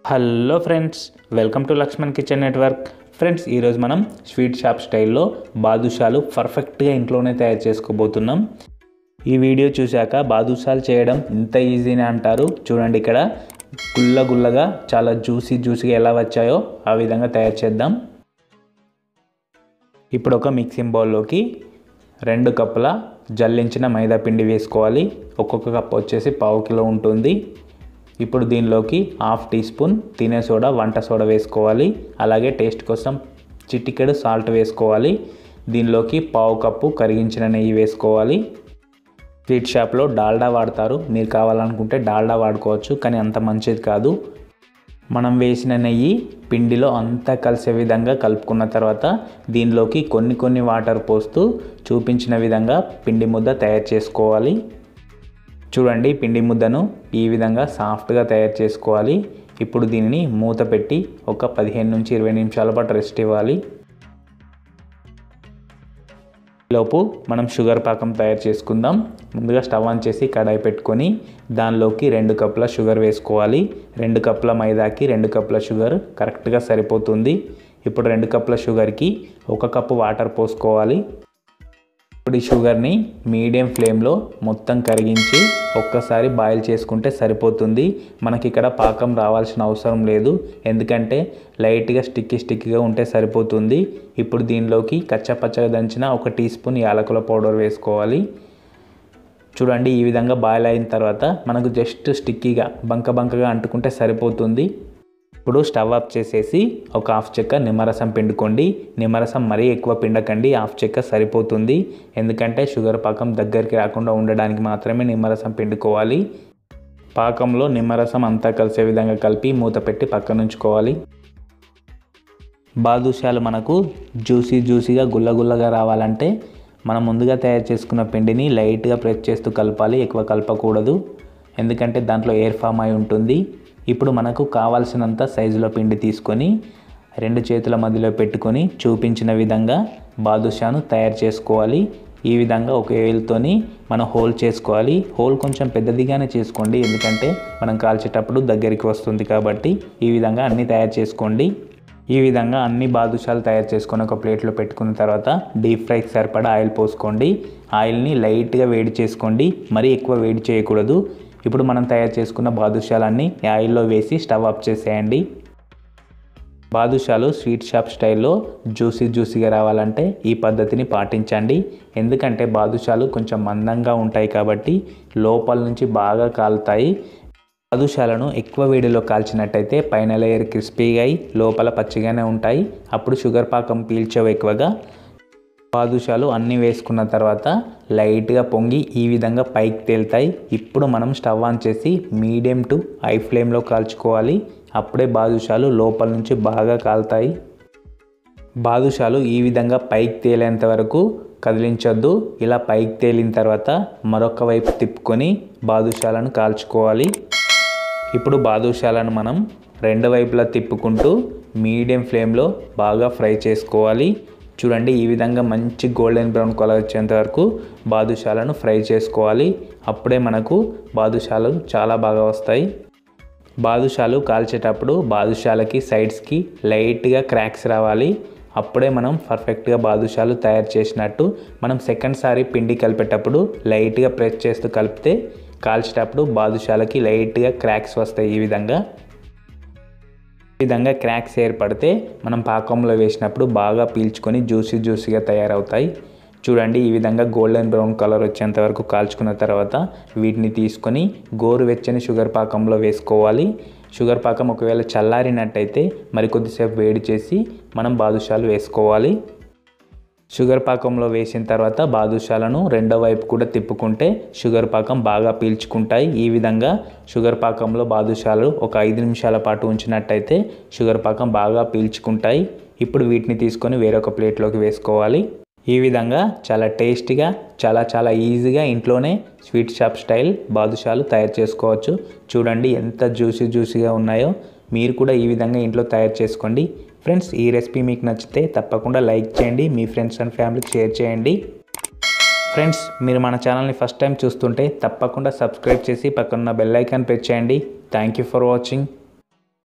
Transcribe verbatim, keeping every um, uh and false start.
Hello friends, welcome to Lakshman kitchen network. Friends, ఈరోజు మనం sweet shop స్టైల్లో బాదుషాలు పర్ఫెక్ట్గా ఇంట్లోనే తయారు చేసుకోబోతున్నాం. ఈ వీడియో చూశాక బాదుషాలు చేయడం ఇంత ఈజీనే అంటారు. చూడండి, ఇక్కడ గుల్ల గుల్లగా చాలా జ్యూసీ జ్యూసీగా ఎలా వచ్చాయో ఆ విధంగా తయారు చేద్దాం. ఇప్పుడు ఒక మిక్సింగ్ బౌల్లోకి రెండు కప్పుల జల్లించిన మైదా పిండి వేసుకోవాలి. ఒక్కొక్క కప్ వచ్చేసి పావు కిలో ఉంటుంది. ఇప్పుడు దీనిలోకి హాఫ్ టీ స్పూన్ తినే సోడా, వంట సోడా వేసుకోవాలి. అలాగే టేస్ట్ కోసం చిటికెడు సాల్ట్ వేసుకోవాలి. దీనిలోకి పావు కప్పు కరిగించిన నెయ్యి వేసుకోవాలి. స్వీట్ షాప్లో డాల్డా వాడతారు, మీరు కావాలనుకుంటే డాల్డా వాడుకోవచ్చు, కానీ అంత మంచిది కాదు. మనం వేసిన నెయ్యి పిండిలో అంతా కలిసే విధంగా కలుపుకున్న తర్వాత దీనిలోకి కొన్ని కొన్ని వాటర్ పోస్తూ చూపించిన విధంగా పిండి ముద్ద తయారు చేసుకోవాలి. చూడండి, పిండి ముద్దను ఈ విధంగా సాఫ్ట్గా తయారు చేసుకోవాలి. ఇప్పుడు దీనిని మూత పెట్టి ఒక పదిహేను నుంచి ఇరవై నిమిషాల పాటు రెస్ట్ ఇవ్వాలి. లోపు మనం షుగర్ పాకం తయారు చేసుకుందాం. ముందుగా స్టవ్ ఆన్ చేసి కడాయి పెట్టుకొని దానిలోకి రెండు కప్పుల షుగర్ వేసుకోవాలి. రెండు కప్పుల మైదాకి రెండు కప్పుల షుగర్ కరెక్ట్గా సరిపోతుంది. ఇప్పుడు రెండు కప్పుల షుగర్కి ఒక కప్పు వాటర్ పోసుకోవాలి. ఇప్పుడు ఈ షుగర్ని మీడియం ఫ్లేమ్లో మొత్తం కరిగించి ఒక్కసారి బాయిల్ చేసుకుంటే సరిపోతుంది. మనకి ఇక్కడ పాకం రావాల్సిన అవసరం లేదు, ఎందుకంటే లైట్గా స్టిక్కీ స్టిక్కీగా ఉంటే సరిపోతుంది. ఇప్పుడు దీనిలోకి కచ్చపచ్చగా దంచిన ఒక టీ స్పూన్ యాలకుల పౌడర్ వేసుకోవాలి. చూడండి, ఈ విధంగా బాయిల్ అయిన తర్వాత మనకు జస్ట్ స్టిక్కీగా బంక బంకగా అంటుకుంటే సరిపోతుంది. ఇప్పుడు స్టవ్ ఆఫ్ చేసేసి ఒక హాఫ్ చెక్క నిమ్మరసం పిండుకోండి. నిమ్మరసం మరీ ఎక్కువ పిండకండి, హాఫ్ చెక్క సరిపోతుంది. ఎందుకంటే షుగర్ పాకం దగ్గరికి రాకుండా ఉండడానికి మాత్రమే నిమ్మరసం పిండుకోవాలి. పాకంలో నిమ్మరసం అంతా కలిసే విధంగా కలిపి మూత పెట్టి పక్కన ఉంచుకోవాలి. బాదుషాలు మనకు జ్యూసీ జ్యూసీగా గుల్లగుల్లగా రావాలంటే మనం ముందుగా తయారు చేసుకున్న పిండిని లైట్గా ప్రెస్ చేస్తూ కలపాలి, ఎక్కువ కలపకూడదు, ఎందుకంటే దాంట్లో ఎయిర్ ఫామ్ అయి ఉంటుంది. ఇప్పుడు మనకు కావాల్సినంత సైజులో పిండి తీసుకొని రెండు చేతుల మధ్యలో పెట్టుకొని చూపించిన విధంగా బాదుషాను తయారు చేసుకోవాలి. ఈ విధంగా ఒక వేలుతోని మనం హోల్ చేసుకోవాలి. హోల్ కొంచెం పెద్దదిగానే చేసుకోండి, ఎందుకంటే మనం కాల్చేటప్పుడు దగ్గరికి వస్తుంది కాబట్టి. ఈ విధంగా అన్నీ తయారు చేసుకోండి. ఈ విధంగా అన్ని బాదుషాలు తయారు చేసుకొని ఒక ప్లేట్లో పెట్టుకున్న తర్వాత డీప్ ఫ్రైకి సరిపడా ఆయిల్ పోసుకోండి. ఆయిల్ని లైట్గా వేడి చేసుకోండి, మరీ ఎక్కువ వేడి చేయకూడదు. ఇప్పుడు మనం తయారు చేసుకున్న బాదుషాలన్నీ ఆయిల్లో వేసి స్టవ్ ఆఫ్ చేసేయండి. బాదుషాలు స్వీట్ షాప్ స్టైల్లో జ్యూసీ జ్యూసీగా రావాలంటే ఈ పద్ధతిని పాటించండి, ఎందుకంటే బాదుషాలు కొంచెం మందంగా ఉంటాయి కాబట్టి లోపల నుంచి బాగా కాలుతాయి. బాదుషాలను ఎక్కువ వేడిలో కాల్చినట్టయితే పైన లేయర్ క్రిస్పీగా అయి లోపల పచ్చిగానే ఉంటాయి. అప్పుడు షుగర్ పాకం పీల్చవు ఎక్కువగా. బాదుషాలు అన్నీ వేసుకున్న తర్వాత లైట్గా పొంగి ఈ విధంగా పైకి తేలుతాయి. ఇప్పుడు మనం స్టవ్ ఆన్ చేసి మీడియం టు హై ఫ్లేమ్లో కాల్చుకోవాలి. అప్పుడే బాదుషాలు లోపల నుంచి బాగా కాలుతాయి. బాదుషాలు ఈ విధంగా పైకి తేలేంత వరకు కదిలించొద్దు. ఇలా పైకి తేలిన తర్వాత మరొక వైపు తిప్పుకొని బాదుషాలను కాల్చుకోవాలి. ఇప్పుడు బాదుషాలను మనం రెండు వైపులా తిప్పుకుంటూ మీడియం ఫ్లేమ్లో బాగా ఫ్రై చేసుకోవాలి. చూడండి, ఈ విధంగా మంచి గోల్డెన్ బ్రౌన్ కలర్ వచ్చేంత వరకు బాదుషాలను ఫ్రై చేసుకోవాలి. అప్పుడే మనకు బాదుషాలు చాలా బాగా వస్తాయి. బాదుషాలు కాల్చేటప్పుడు బాదుషాలకి సైడ్స్కి లైట్గా క్రాక్స్ రావాలి. అప్పుడే మనం పర్ఫెక్ట్గా బాదుషాలు తయారు చేసినట్టు. మనం సెకండ్ సారి పిండి కలిపేటప్పుడు లైట్గా ప్రెస్ చేస్తూ కలిపితే కాల్చేటప్పుడు బాదుషాలకి లైట్గా క్రాక్స్ వస్తాయి. ఈ విధంగా ఈ విధంగా క్రాక్స్ ఏర్పడితే మనం పాకంలో వేసినప్పుడు బాగా పీల్చుకొని జ్యూసీ జ్యూసీగా తయారవుతాయి. చూడండి, ఈ విధంగా గోల్డెన్ బ్రౌన్ కలర్ వచ్చేంత వరకు కాల్చుకున్న తర్వాత వీటిని తీసుకొని గోరువెచ్చని షుగర్ పాకంలో వేసుకోవాలి. షుగర్ పాకం ఒకవేళ చల్లారినట్టయితే మరి కొద్దిసేపు వేడి చేసి మనం బాదుషాలు వేసుకోవాలి. షుగర్ పాకంలో వేసిన తర్వాత బాదుషాలను రెండో వైపు కూడా తిప్పుకుంటే షుగర్ పాకం బాగా పీల్చుకుంటాయి. ఈ విధంగా షుగర్ పాకంలో బాదుషాలు ఒక ఐదు నిమిషాల పాటు ఉంచినట్టయితే షుగర్ పాకం బాగా పీల్చుకుంటాయి. ఇప్పుడు వీటిని తీసుకొని వేరొక ప్లేట్లోకి వేసుకోవాలి. ఈ విధంగా చాలా టేస్టీగా, చాలా చాలా ఈజీగా ఇంట్లోనే స్వీట్ షాప్ స్టైల్ బాదుషాలు తయారు చేసుకోవచ్చు. చూడండి ఎంత జ్యూసీ జ్యూసీగా ఉన్నాయో. మీరు కూడా ఈ విధంగా ఇంట్లో తయారు చేసుకోండి. ఫ్రెండ్స్, ఈ రెసిపీ మీకు నచ్చితే తప్పకుండా లైక్ చేయండి, మీ ఫ్రెండ్స్ అండ్ ఫ్యామిలీకి షేర్ చేయండి. ఫ్రెండ్స్, మీరు మన ఛానల్ని ఫస్ట్ టైం చూస్తుంటే తప్పకుండా సబ్స్క్రైబ్ చేసి పక్కన బెల్ ఐకాన్ ప్రెస్ చేయండి. Thank you for watching.